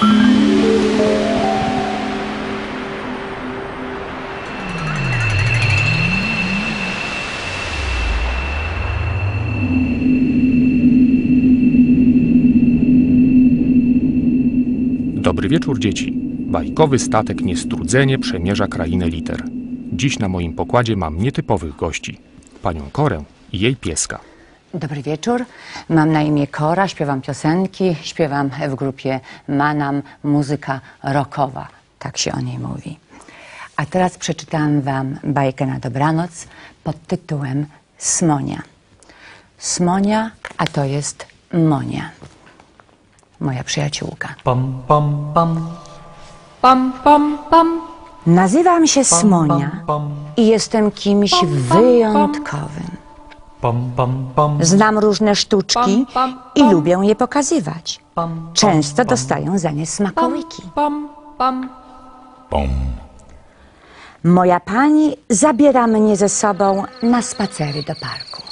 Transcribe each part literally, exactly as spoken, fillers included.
Dobry wieczór, dzieci. Bajkowy statek Niestrudzenie przemierza krainę liter. Dziś na moim pokładzie mam nietypowych gości. Panią Korę i jej pieska. Dobry wieczór. Mam na imię Kora, śpiewam piosenki, śpiewam w grupie Manam, muzyka rockowa. Tak się o niej mówi. A teraz przeczytam wam bajkę na dobranoc pod tytułem Smonia. Smonia, a to jest Monia. Moja przyjaciółka. Pam, pam, pam. Pam, pam, pam. Nazywam się Smonia Pam, pam, i jestem kimś pam, pam, wyjątkowym. pam, pam, pam. Znam różne sztuczki Pam, pam, i pam. lubię je pokazywać. Pam, Często pam, dostaję za nie smakołyki. Pam, pam. Pom. Moja pani zabiera mnie ze sobą na spacery do parku.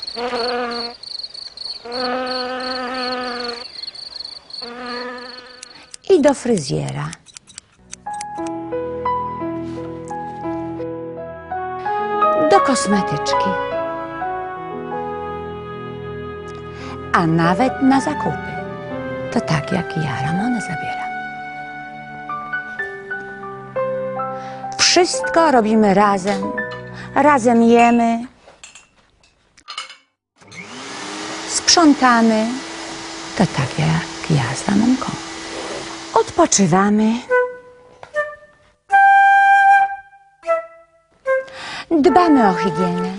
I do fryzjera. Do kosmetyczki. A nawet na zakupy. To tak jak ja Ramonę zabieram. Wszystko robimy razem. Razem jemy. Sprzątamy. To tak jak ja z Ramonką. Odpoczywamy. Dbamy o higienę.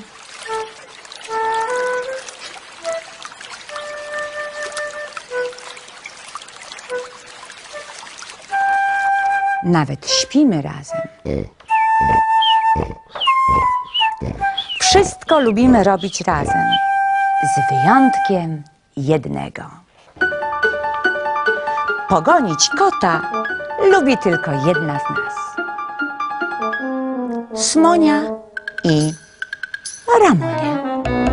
Nawet śpimy razem. Wszystko lubimy robić razem. Z wyjątkiem jednego. Pogonić kota lubi tylko jedna z nas. Smonia i Ramonia.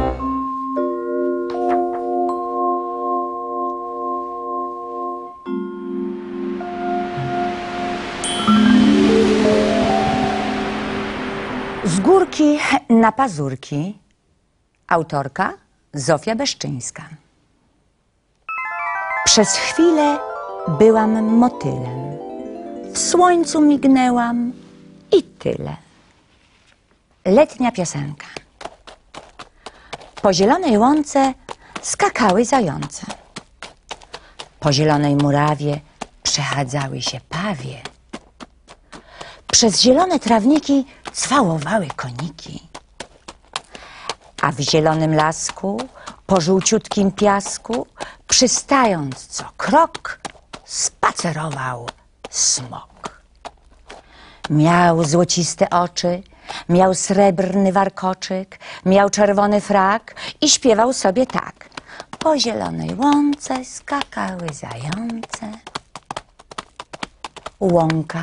Z górki na pazurki. Autorka Zofia Beszczyńska. Przez chwilę byłam motylem. W słońcu mignęłam i tyle. Letnia piosenka. Po zielonej łące skakały zające. Po zielonej murawie przechadzały się pawie. Przez zielone trawniki cwałowały koniki. A w zielonym lasku, po żółciutkim piasku, przystając co krok, spacerował smok. Miał złociste oczy, miał srebrny warkoczyk, miał czerwony frak i śpiewał sobie tak. Po zielonej łące skakały zające. Łąka.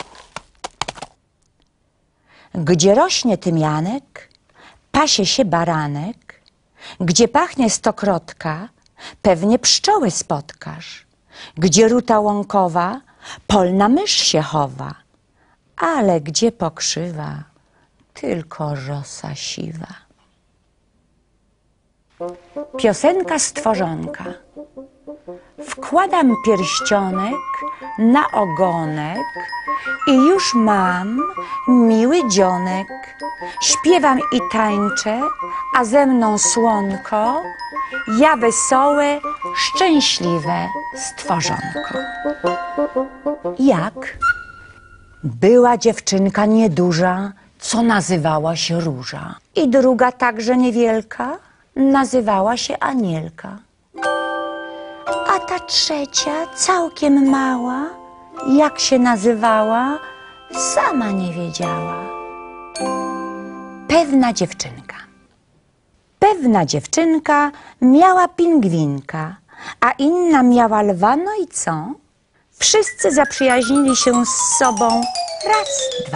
Gdzie rośnie tymianek, pasie się baranek. Gdzie pachnie stokrotka, pewnie pszczoły spotkasz. Gdzie ruta łąkowa, polna mysz się chowa. Ale gdzie pokrzywa, tylko rosa siwa. Piosenka stworzonka. Wkładam pierścionek na ogonek i już mam miły dzionek. Śpiewam i tańczę, a ze mną słonko, ja wesołe, szczęśliwe stworzonko. Jak? Była dziewczynka nieduża, co nazywała się Róża. I druga także niewielka, nazywała się Anielka. A ta trzecia, całkiem mała, jak się nazywała, sama nie wiedziała. Pewna dziewczynka. Pewna dziewczynka miała pingwinka, a inna miała lwa, no i co? Wszyscy zaprzyjaźnili się z sobą. Raz, dwa.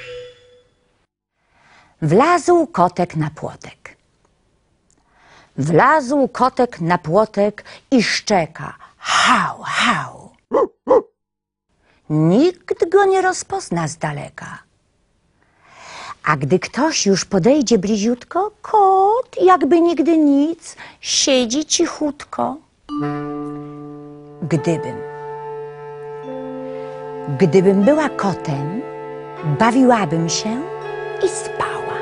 Wlazł kotek na płotek. Wlazł kotek na płotek i szczeka. Hał, hał. Nikt go nie rozpozna z daleka. A gdy ktoś już podejdzie bliziutko, kot, jakby nigdy nic, siedzi cichutko. Gdybym, gdybym była kotem, bawiłabym się i spała.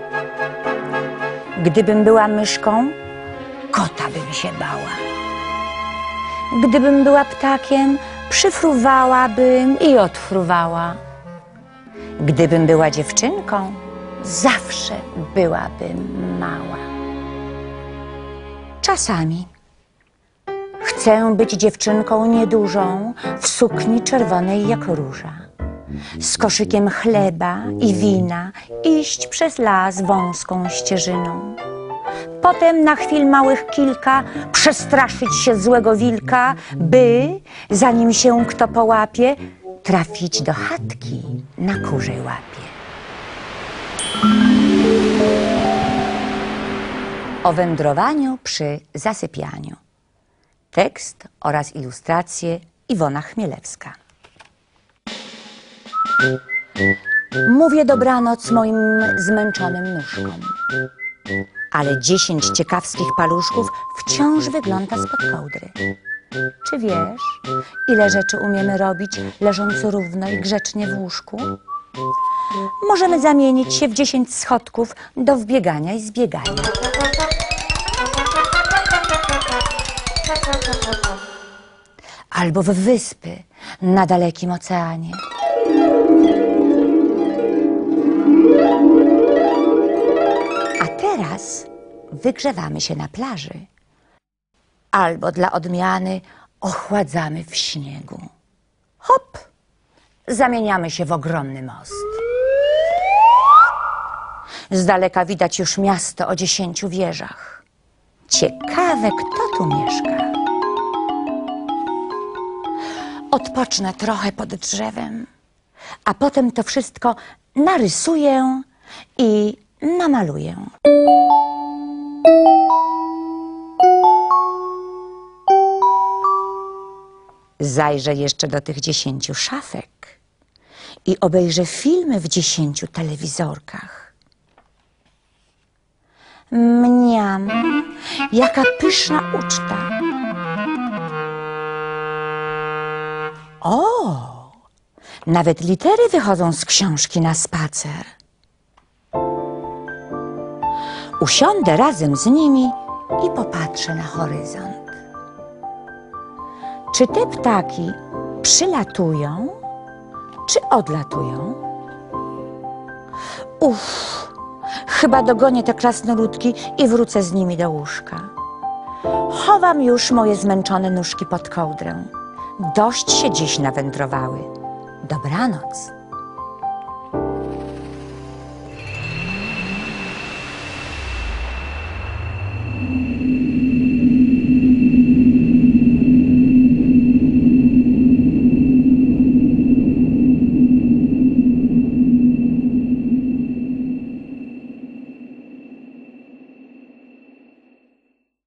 Gdybym była myszką, kota bym się bała. Gdybym była ptakiem, przyfruwałabym i odfruwała. Gdybym była dziewczynką, zawsze byłabym mała. Czasami chcę być dziewczynką niedużą, w sukni czerwonej jak róża, z koszykiem chleba i wina iść przez las wąską ścieżyną. Potem na chwil małych kilka przestraszyć się złego wilka, by, zanim się kto połapie, trafić do chatki na kurzej łapie. O wędrowaniu przy zasypianiu. Tekst oraz ilustracje Iwona Chmielewska. Mówię dobranoc moim zmęczonym nóżkom, ale dziesięć ciekawskich paluszków wciąż wygląda spod kołdry. Czy wiesz, ile rzeczy umiemy robić, leżąc równo i grzecznie w łóżku? Możemy zamienić się w dziesięć schodków do wbiegania i zbiegania. Albo w wyspy na dalekim oceanie. A teraz wygrzewamy się na plaży. Albo dla odmiany ochładzamy w śniegu. Hop! Zamieniamy się w ogromny most. Z daleka widać już miasto o dziesięciu wieżach. Ciekawe, kto tu mieszka. Odpocznę trochę pod drzewem, a potem to wszystko narysuję i namaluję. Zajrzę jeszcze do tych dziesięciu szafek i obejrzę filmy w dziesięciu telewizorkach. Mniam, jaka pyszna uczta. O, nawet litery wychodzą z książki na spacer. Usiądę razem z nimi i popatrzę na horyzont. Czy te ptaki przylatują, czy odlatują? Uff, chyba dogonię te krasnoludki i wrócę z nimi do łóżka. Chowam już moje zmęczone nóżki pod kołdrę. Dość się dziś nawędrowały. Dobranoc.